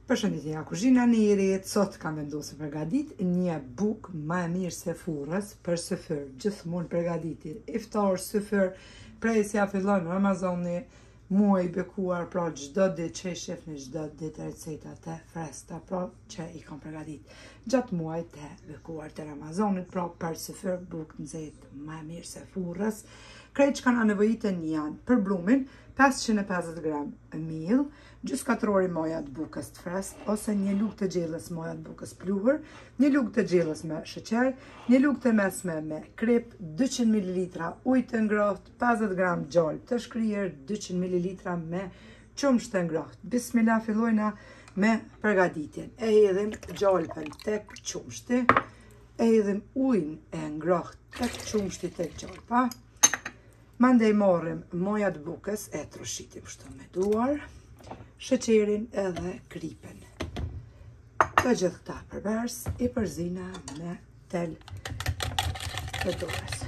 Përshëndetje nga kuzhina e Irit, sot kam vendosur përgatit një bukë më e mirë se furrës për syfyr. Gjithmonë përgatiti iftar, syfyr, presja fillon Ramazani, muaj i bekuar, pra çdo ditë që i shefni çdo ditë recetat e freskëta, pra që i kam përgatit gjatë muajit të bekuar të Ramazanit, pra për syfyr bukë nxehtë më e mirë se furrës. Krejt që kanë nevojitën janë për brumin 550 gram miell, gjysmë katrori moja të bukës të freskët, ose një lugë të gjellës moja të bukës pluhur, një lugë të gjellës me sheqer, një lugë të mesme me krip, 200 ml ujë të ngrohtë, 50 gram gjallë të shkrier, 200 ml me qumësht të ngrohtë. Bismillah, fillojna me përgatitjen. E hedhim gjallën tek qumështi, e hedhim ujin e ngrohtë tek qumështi tek gjallpa. Mandej marrim moja të bukës, e troshitim kështu me duar, sheqerin edhe kripin. Të gjithë këta përbërës i përzina me tel të dorës.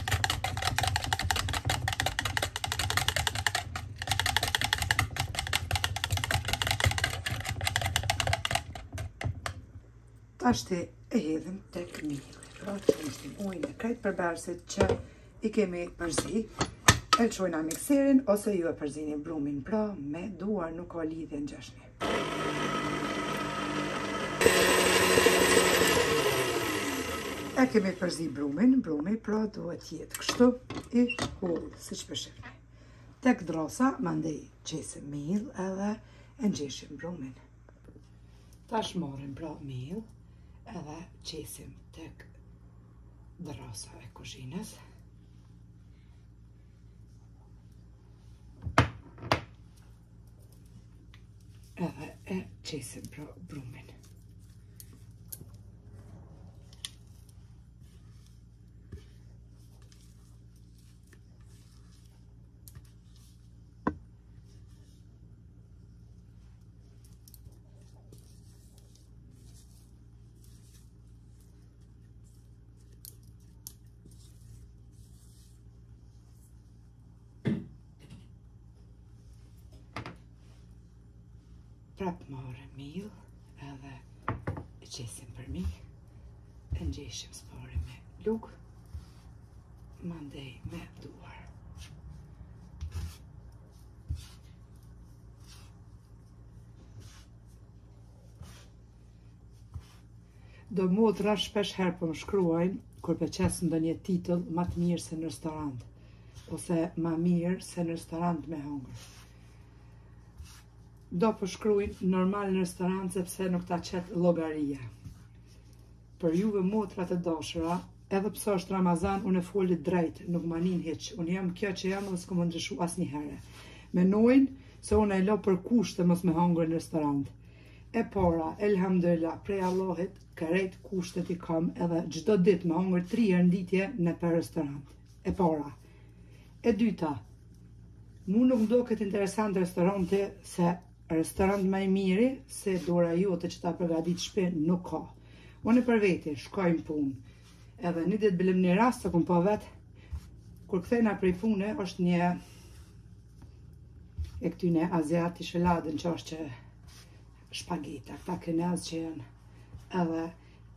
Tashti e hedhim tek mielli. Pra që ishtim ujnë e krejt përbërësit që i kemi përzi, e lëshojna mikserin ose ju e përzini brumin, pra me duar, nuk ka lidhje në gjashni. E kemi përzi brumi, pra duhet jetë kështu i hull, si që përshifni. Tek drosa, mandej qesim miell edhe e ngjeshim brumin. Tash marrim pra miell edhe qesim tek drosa e kuzhinës. Edhe e qesim pra brumin. Prap marrim miell edhe e qesim përmi, e ngjeshim spari me lugë, mandej me duar. Do motra shpesh herë po më shkruajnë kur pëqes ndonjë titull më të mirë se në restorant, ose më mirë se në restorant me hongër. Do përshkruajnë normal në restorant sepse nuk ta qet llogaria. Për juve motrat e dashura, edhe pse është Ramazan, unë foli drejt, nuk ma nin hiç. Unë jam kjo që jam dhe s'kom ndryshu asnjëherë. Menojnë se unë e lo për kushte mos me hongër në restorant. E para, elhamdulillah, prej Allahit, krejt kushtet i kam edhe çdo ditë me hongër 3 herë nditje në për restorant. E para. E dyta, mu nuk më duket interesant restoranti se restorant më i miri se dora jote që ta përgatit shtëpi nuk ka. Unë për veti shkojmë punë. Edhe një ditë bëllim një rast të kum pa vetë, kur kthejna prej pune është një e këtyne aziati shëladën që është që shpageta, këta kinez që janë. Edhe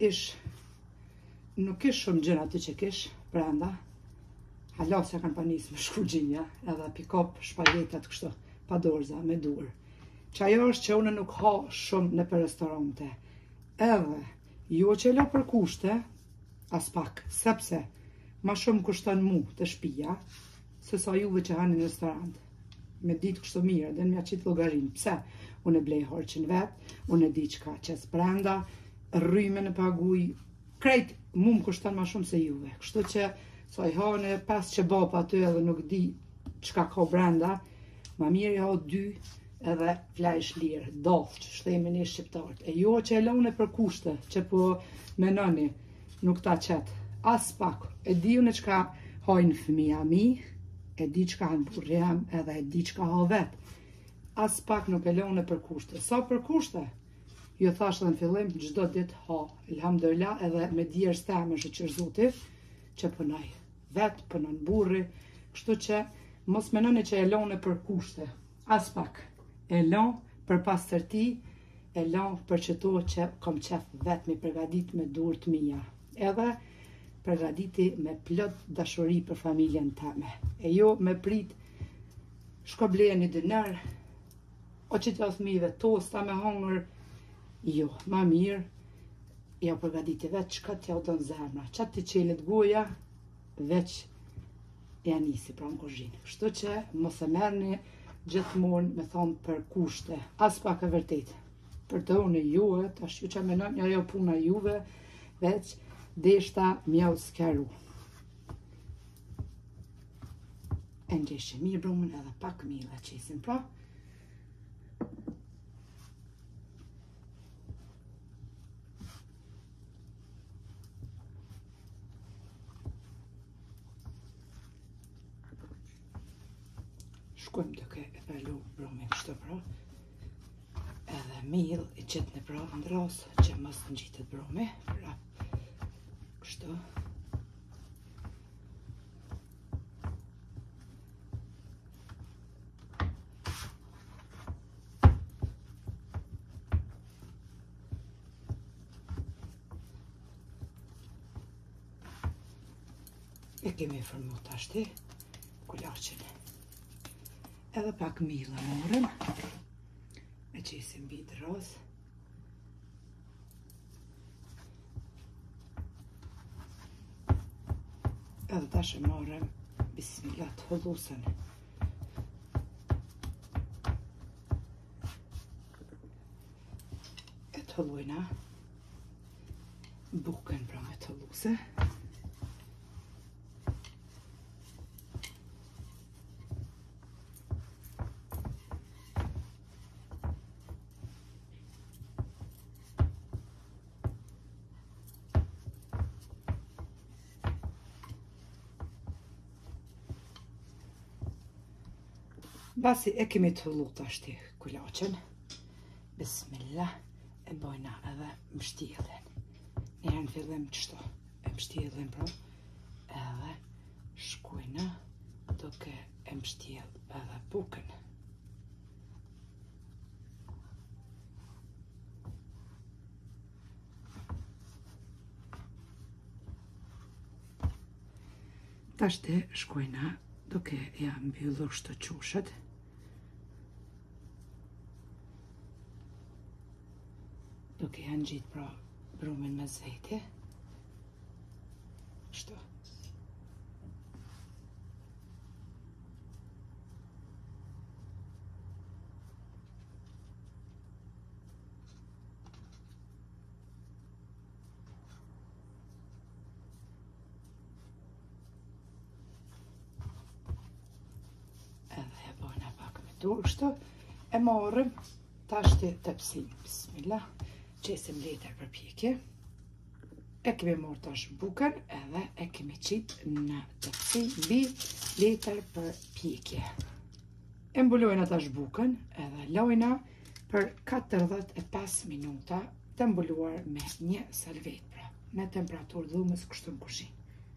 nuk ish shumë gjëra aty që kish brenda. Hala se kanë pa nisë me shku gjinja, edhe pick-up shpagetat kështu, pa dorza, me dur. Që ajo është që une nuk ha shumë në për restorante. Edhe, jo që lo për kushte, as pak, sepse ma shumë kushton mu të shpia, se sa juve që hanë në restorant. Me ditë kështu mirë, dhe në mja qitë llogarin. Pse? Unë e blej harqin vetë, unë e di që ka qes brenda, rryme në paguj, krejt mu më kushton ma shumë se juve. Kështu që, sa i hane, pas që bapa aty edhe nuk di qka ka brenda, ma mirë i ha 2, edhe flajsh lirë, dollë që shtemi një shqiptarët. E jo që e lone për kushte, që po menoni, nuk ta qetë. As pak, e di unë qka hajnë fëmija mi, e di qka hanë burri jam, edhe e di qka ha vetë. As pak nuk e lone për kushte. Sa për kushte? Jo thashtë dhe në fillim, gjdo ditë ha. Elhamdulillah, edhe me djerës teme shëqër zotit, që pënaj vetë, pënën burri, kështu që mos menoni që e lone për kushte. As pak. E lon për pastërti e la për qëto që kom qef vetë me përgadit me durët mija. Edhe përgaditi me plot dashuri për familjen teme. E jo me prit shko bleje një dëner, o që t'ja thmive tosta me hangër, jo, ma mirë, ja përgaditi veç qka t'ja u dënë zemra, qatë t'i qelit goja, veç ja nisi pra në kuzhinë. Kështu që mos e merrni gjithmonë me thonë për kushte, as pak e vërtet. Përdoni juve, tash ju që menoni ajo puna juve, veç deshta mjau s'keru. E ndjeshe mirë brumën edhe pak mila qesin, pra. Shkojmë duke e përlu brumin kështë pra. Edhe mil i qëtë në pra ndrasë që mos në gjitët brumi. Pra, kështë. E kemi formu tashti kulaqin. Edhe pak mila morëm, e qesim bitë rosë. Edhe tash e morëm bismillah hollusën. E të hollujna bukën pra me të hollusë. Basi e kemi të hullu tashti kulaqen. Bismillah, e bojna edhe mështjellin. Njërën fillim qështu, e mështjellin pra, edhe shkujna duke e mështjell edhe bukën. Tashti shkujna duke ja mbyllur shto qushet. Duke janë gjitë pra brumin me zejti. Kështu. Edhe e bojna pak me dur, kështu. E morëm tashti tepsin, bismillah. Qesim letër për pjekje. E kemi morë tash bukën edhe e kemi qitë në tepsi mbi letër për pjekje. E mbulojna tash bukën edhe lojna për 45 minuta të mbuluar me një salvet pra, në temperaturë dhumës kështu në kuzhinë.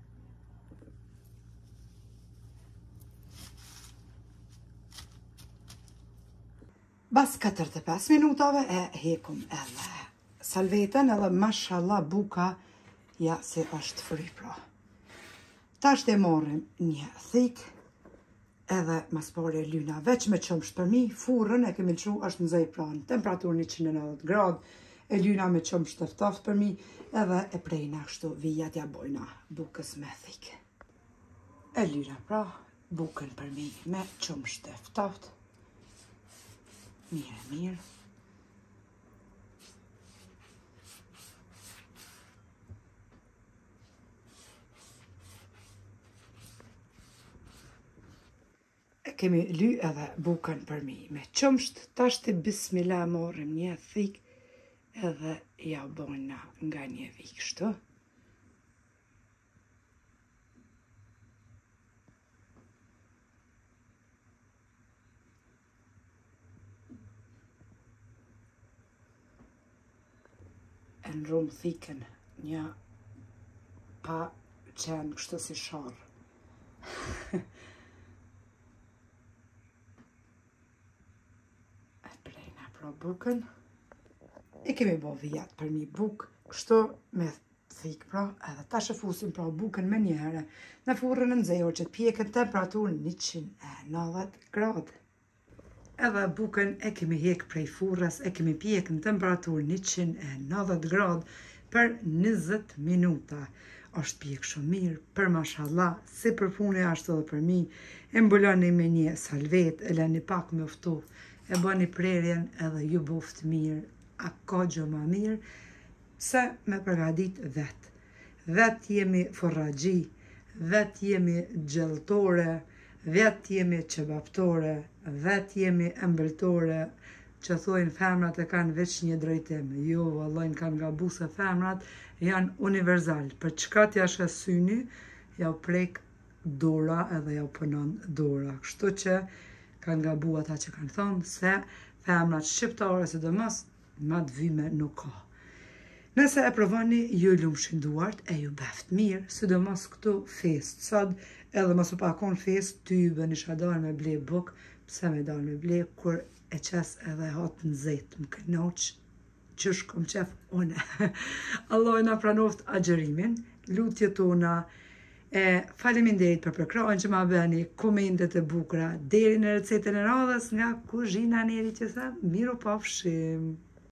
Bas 45 minutave e hekum edhe salvetën edhe mashallah buka ja se është fri pra. Tash e morëm një thik edhe mas pare lyna veç me qëmsht për mi, furrën e kemi lëshu është në zej pra në temperaturë 190 grad, e lyna me qëmsht të ftoft për mi edhe e prejna kështu vijat ja bojna bukës me thik. E lyna pra bukën për mi me qëmsht të ftoft. Mirë. E kemi ly edhe bukën për mi me qëmsht, tashti bismillah morëm një thik edhe ja bojna nga një vik, kështu. E në rumë thikën një pa qenë kështu si sharë. E prejna pra bukën. I kemi bo vjet për mi buk, kështu me thik pra, edhe ta shëfusim pra bukën me njëherë në furrën e nxehur që të pjekën temperaturën 190 gradë. Edhe bukën e kemi hek prej furrës, e kemi pjekën temperaturën 190 gradë për 20 minuta. Është pjek shumë mirë, për mashallah, si për punë ashtu edhe për mi. E mbuloni me një salvet, e lani pak me uftu, e bani prerjen edhe ju boft mirë. A ka gjë ma mirë se me përgadit vetë. Vetë jemi forragji, vetë jemi gjelltore, vetë jemi qebaptore, vetë jemi ëmbëltore, që thojnë femrat e kanë veç një drejtim. Jo, vallajnë kanë gabu se femrat janë universal. Për çka t'ja shes syni, ja u prek dora edhe ja u punon dora. Kështu që kanë gabu ata që kanë thonë se femrat shqiptare sidomos ma të vyme nuk ka. Nëse e provoni, ju lumshin duart e ju beft mirë, sidomos këtu fest. Sot edhe mos u pakon fest, ty bën isha dalë me ble buk, pse me dalë me ble, kur e qes edhe hatë në zetë, më kënoq, qysh kom qef une. Allah na pranoft agjerimin, lutje tona, faleminderit për përkrajnë që ma bëni, komentet e bukra, deri në recetën e radhës nga kuzhina njeri që sa, miru pafshim.